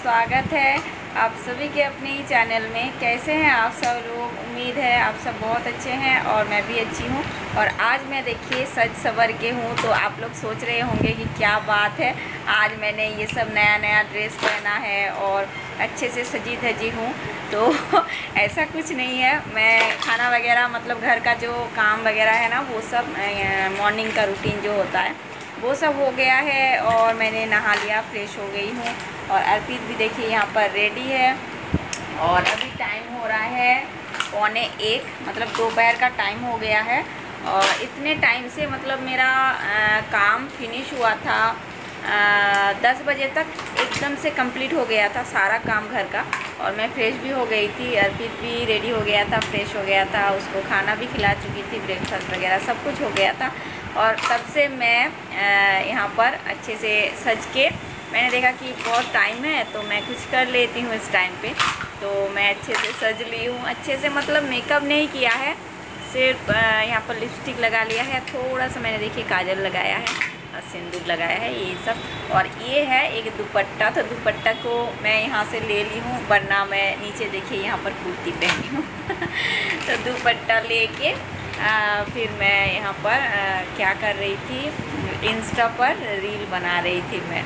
स्वागत है आप सभी के अपने ही चैनल में। कैसे हैं आप सब लोग? उम्मीद है आप सब बहुत अच्छे हैं और मैं भी अच्छी हूं। और आज मैं देखिए सज सवर के हूं, तो आप लोग सोच रहे होंगे कि क्या बात है, आज मैंने ये सब नया नया ड्रेस पहना है और अच्छे से सजी धजी हूँ। तो ऐसा कुछ नहीं है, मैं खाना वगैरह मतलब घर का जो काम वगैरह है ना, वो सब मॉर्निंग का रूटीन जो होता है वो सब हो गया है और मैंने नहा लिया, फ्रेश हो गई हूँ। और अर्पित भी देखिए यहाँ पर रेडी है और अभी टाइम हो रहा है 1:45, मतलब दोपहर का टाइम हो गया है। और इतने टाइम से मतलब मेरा काम फिनिश हुआ था 10 बजे तक, एकदम से कंप्लीट हो गया था सारा काम घर का। और मैं फ्रेश भी हो गई थी, अर्पित भी रेडी हो गया था, फ्रेश हो गया था, उसको खाना भी खिला चुकी थी, ब्रेकफास्ट वगैरह सब कुछ हो गया था। और तब से मैं यहाँ पर अच्छे से सज के, मैंने देखा कि बहुत टाइम है तो मैं कुछ कर लेती हूँ इस टाइम पे। तो मैं अच्छे से सज ली हूँ, अच्छे से मतलब मेकअप नहीं किया है, सिर्फ यहाँ पर लिपस्टिक लगा लिया है, थोड़ा सा मैंने देखिए काजल लगाया है और सिंदूर लगाया है, ये सब। और ये है एक दुपट्टा, तो दुपट्टा को मैं यहाँ से ले ली हूँ, वरना मैं नीचे देखिए यहाँ पर कुर्ती पहनी हूँ। तो दुपट्टा लेके फिर मैं यहाँ पर क्या कर रही थी, इंस्टा पर रील बना रही थी मैं।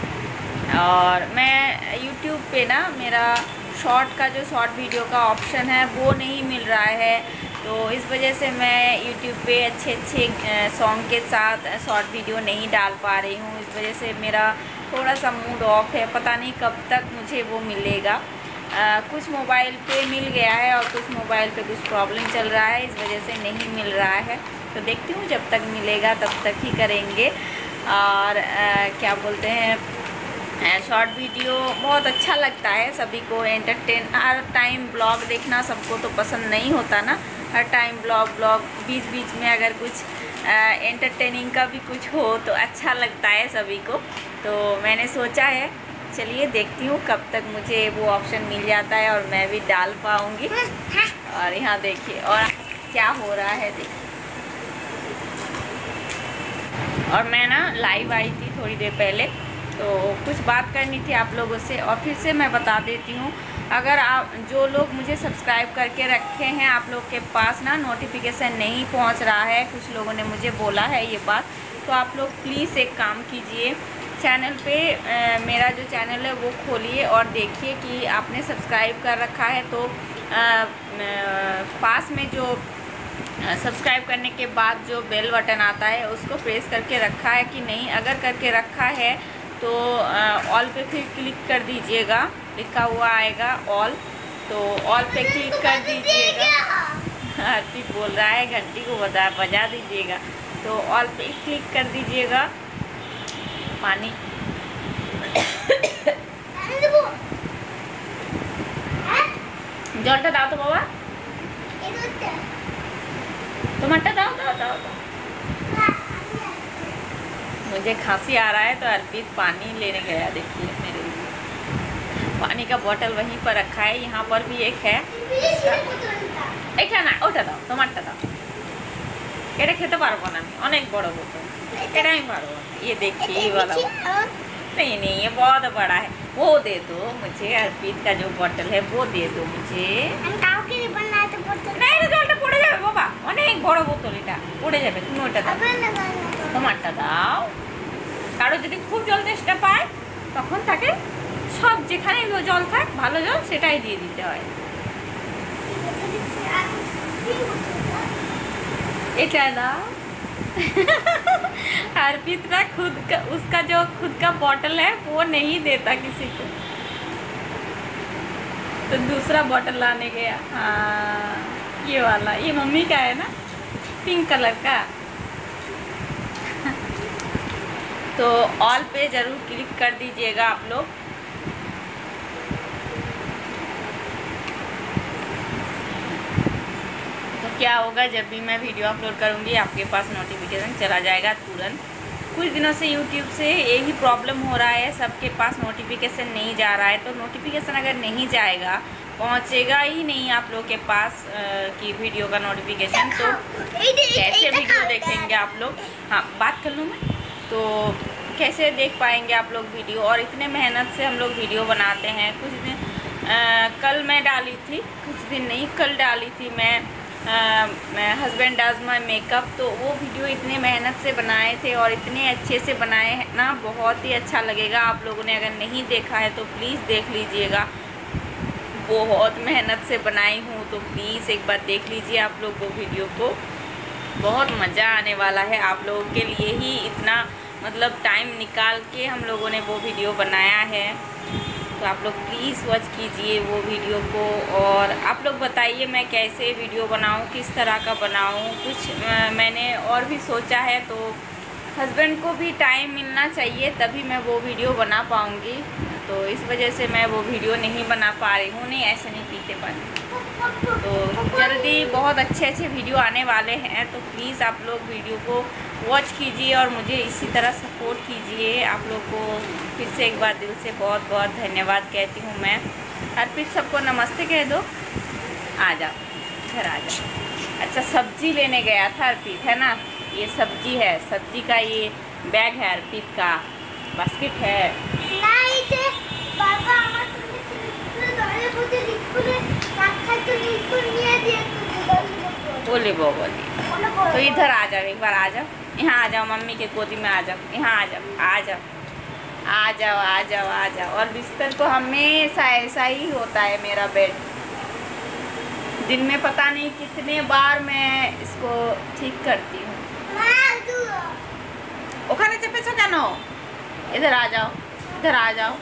और मैं यूट्यूब पे ना, मेरा शॉर्ट का जो शॉर्ट वीडियो का ऑप्शन है वो नहीं मिल रहा है, तो इस वजह से मैं यूट्यूब पे अच्छे सॉन्ग के साथ शॉर्ट वीडियो नहीं डाल पा रही हूँ। इस वजह से मेरा थोड़ा सा मूड ऑफ है, पता नहीं कब तक मुझे वो मिलेगा। कुछ मोबाइल पे मिल गया है और कुछ मोबाइल पे कुछ प्रॉब्लम चल रहा है, इस वजह से नहीं मिल रहा है। तो देखती हूँ, जब तक मिलेगा तब तक ही करेंगे। और क्या बोलते हैं, शॉर्ट वीडियो बहुत अच्छा लगता है सभी को, एंटरटेन। हर टाइम ब्लॉग देखना सबको तो पसंद नहीं होता ना, हर टाइम ब्लॉग बीच बीच में अगर कुछ एंटरटेनिंग का भी कुछ हो तो अच्छा लगता है सभी को। तो मैंने सोचा है, चलिए देखती हूँ कब तक मुझे वो ऑप्शन मिल जाता है और मैं भी डाल पाऊँगी। और यहाँ देखिए और क्या हो रहा है देखिए। और मैं ना लाइव आई थी थोड़ी देर पहले, तो कुछ बात करनी थी आप लोगों से। और फिर से मैं बता देती हूँ, अगर आप जो लोग मुझे सब्सक्राइब करके रखे हैं, आप लोग के पास ना नोटिफिकेशन नहीं पहुँच रहा है, कुछ लोगों ने मुझे बोला है ये बात, तो आप लोग प्लीज़ एक काम कीजिए, चैनल पे मेरा जो चैनल है वो खोलिए और देखिए कि आपने सब्सक्राइब कर रखा है तो पास में जो सब्सक्राइब करने के बाद जो बेल बटन आता है उसको प्रेस करके रखा है कि नहीं। अगर करके रखा है तो ऑल पे फिर क्लिक कर दीजिएगा, लिखा हुआ आएगा ऑल, तो ऑल पे क्लिक कर दीजिएगा। अर्पित बोल रहा है घंटी को बजा दीजिएगा, तो ऑल पे क्लिक कर दीजिएगा। पानी जलटा दाओ तो बाबा, टमाटर दाओ। मुझे खांसी आ रहा है तो अर्पित पानी लेने गया, देखिए मेरे लिए पानी का बोतल वहीं पर रखा है, यहाँ पर भी एक है। এটা না ওটা দাও, তোমারটা দাও, এটা খেতে পারবো না আমি, অনেক বড় বোতল, এটা আমি পারবো না। ये देखिए ये वाला, नहीं ये बहुत बड़ा है, वो दे दो मुझे। अर्पित का जो बोतल है वो दे दो मुझे। नहीं জলটা পড়ে যাবে বাবা, অনেক বড় বোতল, এটা পড়ে যাবে, তুমি ওটা দাও, তোমারটা দাও। কারো যদি খুব জল তেষ্টা পায় তখন তাকে সব যেখানে জল থাক, ভালো জল সেটাই দিয়ে দিতে হয়। এটা দাও। अर्पित ना उसका जो खुद का बॉटल है वो नहीं देता किसी को, तो दूसरा बॉटल लाने गया। हाँ ये वाला, ये मम्मी का है ना, पिंक कलर का। तो ऑल पे ज़रूर क्लिक कर दीजिएगा आप लोग। क्या होगा, जब भी मैं वीडियो अपलोड करूँगी आपके पास नोटिफिकेशन चला जाएगा तुरंत। कुछ दिनों से यूट्यूब से यही प्रॉब्लम हो रहा है, सबके पास नोटिफिकेशन नहीं जा रहा है। तो नोटिफिकेशन अगर नहीं जाएगा, पहुँचेगा ही नहीं आप लोग के पास कि वीडियो का नोटिफिकेशन, तो कैसे वीडियो देखेंगे आप लोग। हाँ बात कर लूँ मैं, तो कैसे देख पाएंगे आप लोग वीडियो। और इतने मेहनत से हम लोग वीडियो बनाते हैं। कुछ दिन कल मैं डाली थी, कुछ दिन नहीं कल डाली थी मैं हस्बैंड डज माई मेकअप। तो वो वीडियो इतने मेहनत से बनाए थे और इतने अच्छे से बनाए हैं ना, बहुत ही अच्छा लगेगा। आप लोगों ने अगर नहीं देखा है तो प्लीज़ देख लीजिएगा। बहुत मेहनत से बनाई हूँ, तो प्लीज़ एक बार देख लीजिए आप लोग वो वीडियो को। बहुत मज़ा आने वाला है। आप लोगों के लिए ही इतना मतलब टाइम निकाल के हम लोगों ने वो वीडियो बनाया है। तो आप लोग प्लीज़ वॉच कीजिए वो वीडियो को। और आप लोग बताइए मैं कैसे वीडियो बनाऊं, किस तरह का बनाऊं। कुछ मैंने और भी सोचा है, तो हस्बैंड को भी टाइम मिलना चाहिए तभी मैं वो वीडियो बना पाऊँगी। तो इस वजह से मैं वो वीडियो नहीं बना पा रही हूँ। नहीं, ऐसे नहीं पीते पानी। तो जल्दी बहुत अच्छे अच्छे वीडियो आने वाले हैं, तो प्लीज़ आप लोग वीडियो को वॉच कीजिए और मुझे इसी तरह सपोर्ट कीजिए। आप लोग को फिर से एक बार दिल से बहुत बहुत धन्यवाद कहती हूँ मैं। अर्पित सबको नमस्ते कह दो। आ जाओ, घर आ जाओ। अच्छा, सब्जी लेने गया था अर्पित, है ना। ये सब्जी है, सब्जी का ये बैग है अर्पित का, बास्केट है। बोले वो बोली। तो इधर आ जाओ, एक बार आ जाओ, यहाँ आ जाओ, मम्मी के गोदी में आ जाओ, यहाँ आ जाओ, आ जाओ, आ जाओ, आ जाओ, आ जाओ। और बिस्तर तो हमेशा ऐसा ही होता है मेरा बेड। दिन में पता नहीं कितने बार मैं इसको ठीक करती हूँ। ओखाने चेपे कैनो, इधर आ जाओ, इधर आ जाओ।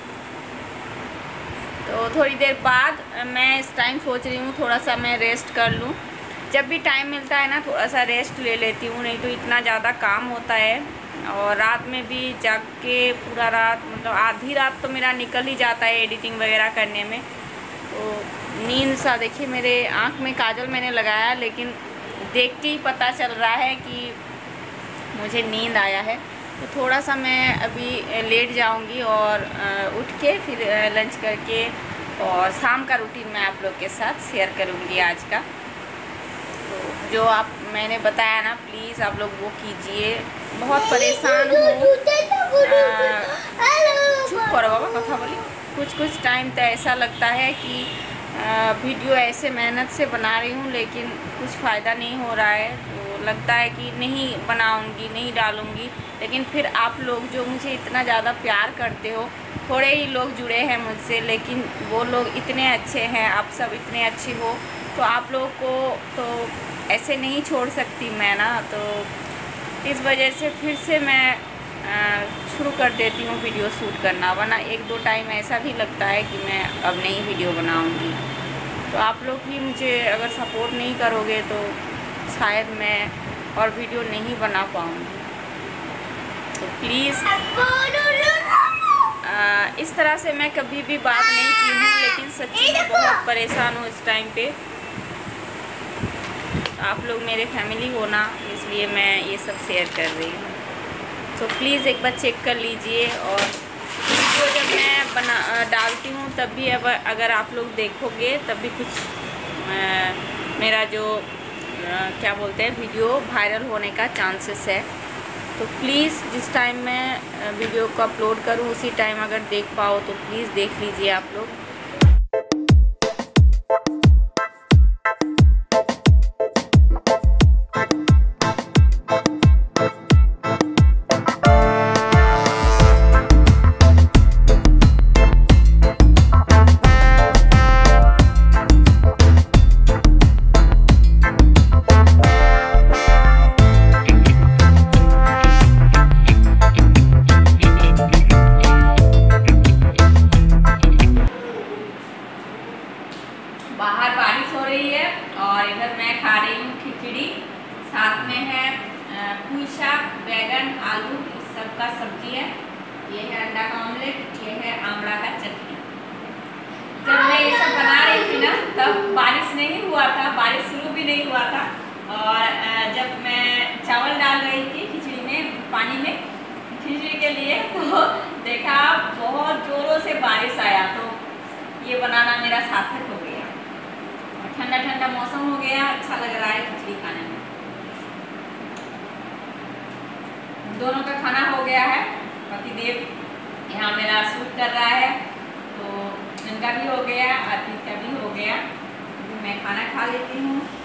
तो थोड़ी देर बाद मैं इस टाइम सोच रही हूँ थोड़ा सा मैं रेस्ट कर लूँ। जब भी टाइम मिलता है ना थोड़ा सा रेस्ट ले लेती हूँ, नहीं तो इतना ज़्यादा काम होता है। और रात में भी जाग के पूरा रात, मतलब आधी रात तो मेरा निकल ही जाता है एडिटिंग वगैरह करने में। तो नींद सा, देखिए मेरे आँख में काजल मैंने लगाया, लेकिन देख के ही पता चल रहा है कि मुझे नींद आया है। तो थोड़ा सा मैं अभी लेट जाऊंगी और उठ के फिर लंच करके और शाम का रूटीन मैं आप लोग के साथ शेयर करूंगी आज का। तो जो मैंने बताया ना, प्लीज़ आप लोग वो कीजिए। बहुत परेशान हूँ। चुप करो बाबा, कथा बोली। कुछ टाइम तो ऐसा लगता है कि वीडियो ऐसे मेहनत से बना रही हूँ लेकिन कुछ फ़ायदा नहीं हो रहा है। तो लगता है कि नहीं बनाऊँगी, नहीं डालूँगी। लेकिन फिर आप लोग जो मुझे इतना ज़्यादा प्यार करते हो, थोड़े ही लोग जुड़े हैं मुझसे, लेकिन वो लोग इतने अच्छे हैं, आप सब इतने अच्छे हो, तो आप लोग को तो ऐसे नहीं छोड़ सकती मैं ना। तो इस वजह से फिर से मैं शुरू कर देती हूँ वीडियो शूट करना, वरना एक दो टाइम ऐसा भी लगता है कि मैं अब नहीं वीडियो बनाऊँगी। तो आप लोग ही मुझे अगर सपोर्ट नहीं करोगे तो शायद मैं और वीडियो नहीं बना पाऊँगी। तो प्लीज़ इस तरह से मैं कभी भी बात नहीं की हूँ, लेकिन सच्ची में बहुत परेशान हूँ इस टाइम पे। आप लोग मेरे फैमिली हो ना, इसलिए मैं ये सब शेयर कर रही हूँ। तो प्लीज़ एक बार चेक कर लीजिए। और वीडियो जब मैं डालती हूँ तब भी अगर आप लोग देखोगे तब भी कुछ मेरा जो क्या बोलते हैं वीडियो वायरल होने का चांसेस है। तो प्लीज़ जिस टाइम मैं वीडियो को अपलोड करूँ उसी टाइम अगर देख पाओ तो प्लीज़ देख लीजिए आप लोग। बाहर बारिश हो रही है और इधर मैं खा रही हूँ खिचड़ी, साथ में है पुई शाक, बैगन, आलू, इस सब का सब्जी है। ये है अंडा का ऑमलेट, ये है आमला का चटनी। जब मैं ये सब बना रही थी ना तब बारिश नहीं हुआ था, बारिश शुरू भी नहीं हुआ था। और जब मैं चावल डाल रही थी खिचड़ी में, पानी में खिचड़ी के लिए, तो देखा बहुत ज़ोरों से बारिश आया। तो ये बनाना मेरा सार्थक हो गया। ठंडा ठंडा मौसम हो गया, अच्छा लग रहा है खिचड़ी खाने में। दोनों का खाना हो गया है। पतिदेव यहाँ मेरा शूट कर रहा है, तो इनका भी हो गया, अर्पित का भी हो गया। मैं खाना खा लेती हूँ।